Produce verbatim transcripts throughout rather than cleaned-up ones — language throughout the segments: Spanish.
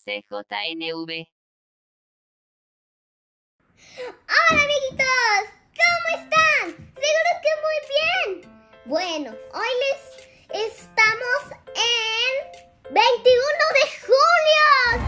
C J N V. Hola amiguitos, ¿cómo están? Seguro que muy bien. Bueno, hoy les estamos en veintiuno de julio.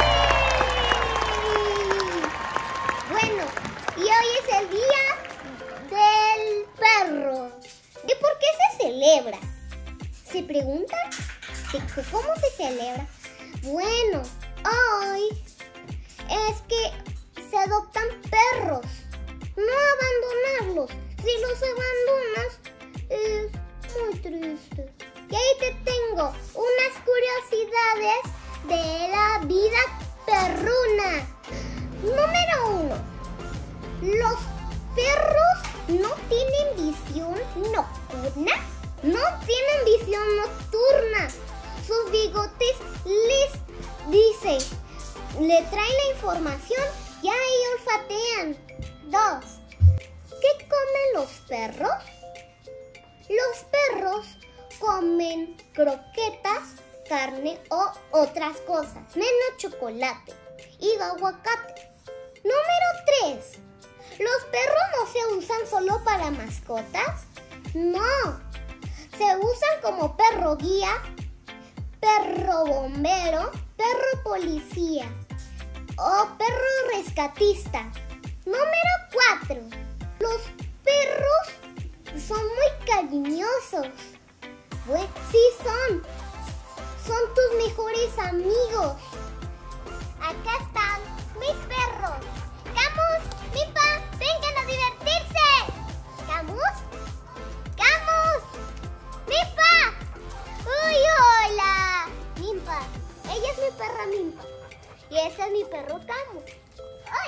¡Sí! Bueno, y hoy es el día del perro. ¿De por qué se celebra? ¿Se preguntan? ¿Cómo se celebra? Bueno, hoy es que se adoptan perros, no abandonarlos. Si los abandonas es muy triste. Y ahí te tengo unas curiosidades de la vida perruna. Número uno, los perros no tienen visión nocturna. No tienen visión nocturna. Sus bigotes les dicen, le traen la información y ahí olfatean. Dos. ¿Qué comen los perros? Los perros comen croquetas, carne o otras cosas, menos chocolate y aguacate. Número tres. ¿Los perros no se usan solo para mascotas? No. Se usan como perro guía, perro bombero, perro policía o perro rescatista. Número cuatro. Los perros son muy cariñosos. Pues sí son. Son tus mejores amigos. Acá están mis perros. Camus, Mipa, vengan a divertirse. Camus, Camus, Mipa. Uy, hola. Mimpa. Ella es mi perra Mimpa. Y ese es mi perro Camus. ¡Ay!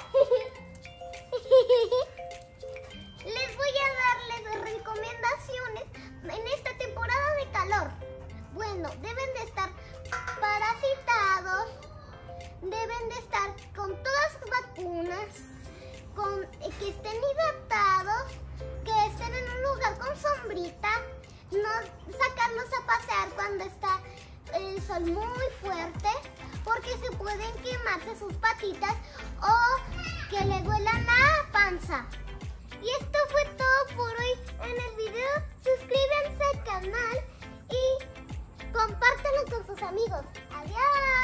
Les voy a darles recomendaciones en esta temporada de calor. Bueno, deben de estar parasitados, deben de estar con todas sus vacunas, con, que estén hidratados, que estén en un lugar con sombrita, no sacarlos a pasear cuando está el sol muy fuerte, porque se pueden quemarse sus patitas o que le duela la panza. Y esto fue todo por hoy en el video. Suscríbanse al canal y compártanlo con sus amigos. Adiós.